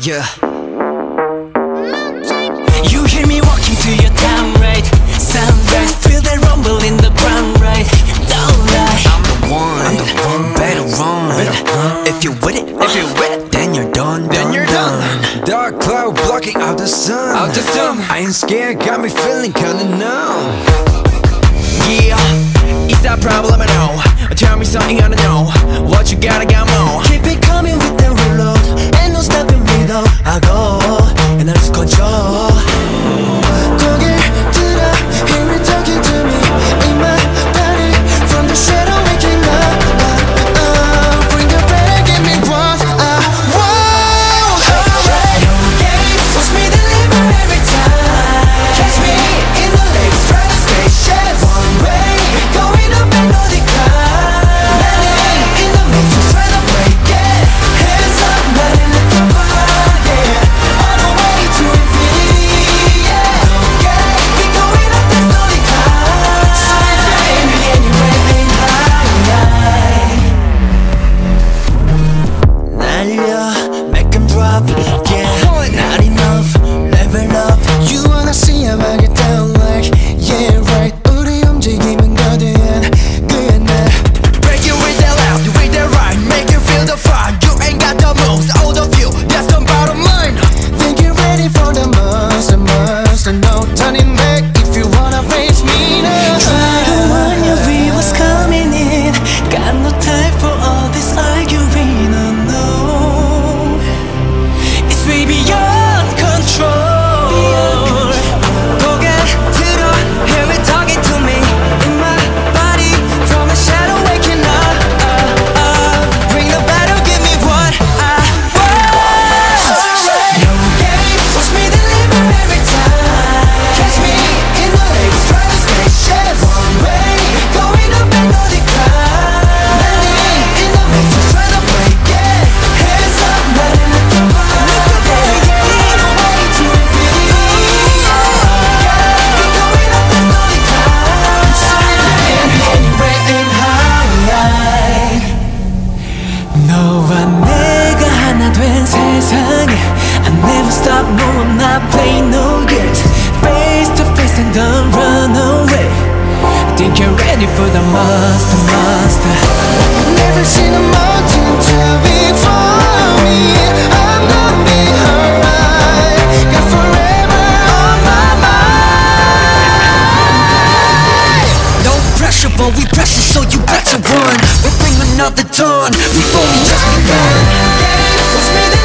Yeah. You hear me walking to your town, right? Sunrise, feel that rumble in the ground, right? Don't lie, I'm the one. Better run. If you're with it, then you're done. Dark cloud blocking out the sun. I ain't scared, got me feeling kinda numb. Yeah, it's that problem I know. Tell me something I don't know. What you got, I got more. Keep it coming with the reload. Ain't no stopping me though. I go and I lose control. 고개 들어, hear me talking to me in my body. From the shadow waking up. Bring it back, give me what I want. Watch me deliver every time. Catch me in the lakes, try to stay chef. One way, going up and no decline. Landing in the matrix, try to break it. Hands up, not in the cover, yeah. On the way to infinity, yeah. Okay, keep going up, there's no decline. So find me anywhere in high. 날려, make 'em drop, yeah. Not enough, level up. You wanna see how I get down like, yeah, right. 우리 움직임은 거든, 그야 나. Break it with that loud, with that right. Make you feel the fire. You ain't got the moves, all of you, that's the bottom line. Think you're ready for the monster, no turning back if you wanna face me now. Try to warn you, we was coming in. Got no time for all this arguing, oh no. It's way beyond control. 고개 들어, hear me talking to me in my body. From the shadow waking up. Bring the battle, give me what I want. No games, watch me deliver every time. Catch me in the lakes, try to stay chef. One way, going up and no decline. Landing in the matrix, try to break it. Hands up, not in the cover. On the way to infinity, yeah. Keep going up, there's no decline. So find me anywhere in high. 너와 내가 하나 된 세상에 I never stop, no I'm not playing no games. Face to face and don't run away. Think you're ready for the monster. Never seen a mountain too big for me. I'm gonna be alright. Got forever on my mind. No pressure, but we pressure, so you better run. We'll bring another dawn before we just begun. Watch me